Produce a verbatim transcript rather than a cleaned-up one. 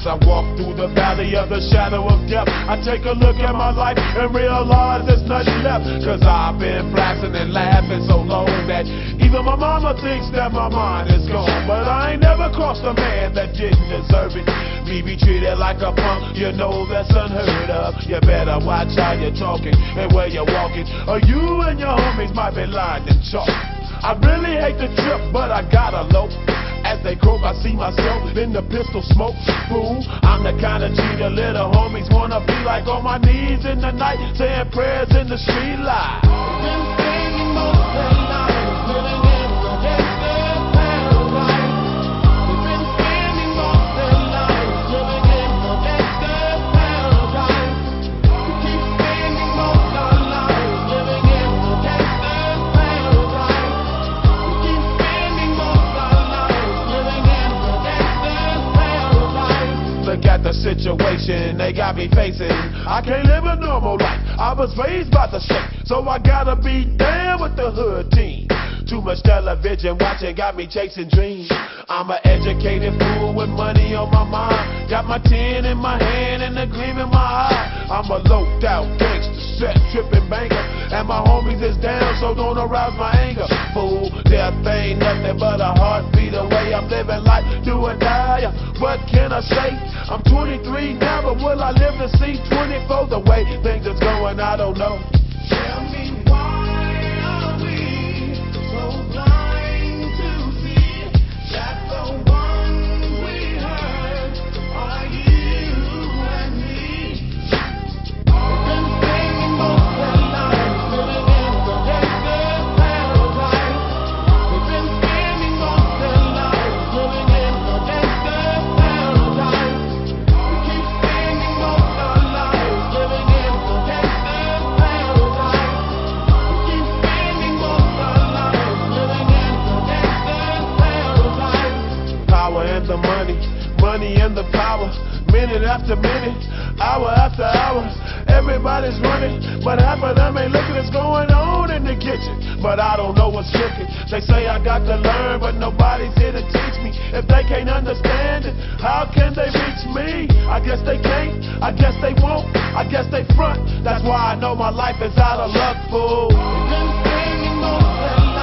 As I walk through the valley of the shadow of death, I take a look at my life and realize there's nothing left. Cause I've been blasting and laughing so long that even my mama thinks that my mind is gone. But I ain't never crossed a man that didn't deserve it. Me be treated like a punk, you know that's unheard of. You better watch how you're talking and where you're walking, or you and your homies might be lined in chalk. I really hate the trip, but I gotta low. As they croak, I see myself in the pistol smoke. Fool, I'm the kind of G the little homies wanna be like, on my knees in the night, saying prayers in the street light. Been singing most of the night, living in the gangster paradise. We've been spending most of the night, living in the gangster paradise. We keep spending most of our lives, living in the gangster paradise. We keep spending most of our lives, living in the gangster paradise. Look at the situation they got me facing. I can't live a normal life. I was raised by the state, so I gotta be down with the hood team. Too much television watching got me chasing dreams. I'm an educated fool with money on my mind. Got my tin in my hand and a gleam in my eye. I'm a loped out gangster, set tripping banker, and my homies is down, so don't arouse my anger. Fool, death ain't nothing but a heartbeat away. I'm living life, do or die. What can I say? I'm twenty-three now, but will I live to see twenty-four? The way things is going, I don't know. Tell me why are we so blind to see that the ones we hurt are you and me? We've been spending most of our lives living in the gangster paradise. We've been spending most of our lives living in the gangster paradise. We keep spending most of our lives living in the gangster paradise. We keep spending most of our lives living in the gangster paradise. Power and the money, money and the power. Minute after minute, hour after hour, everybody's running, but half of them ain't looking what's going on in the kitchen. But I don't know what's cooking. They say I got to learn, but nobody's here to teach me. If they can't understand it, how can they reach me? I guess they can't, I guess they won't, I guess they front. That's why I know my life is out of luck, fool. We've been spending most of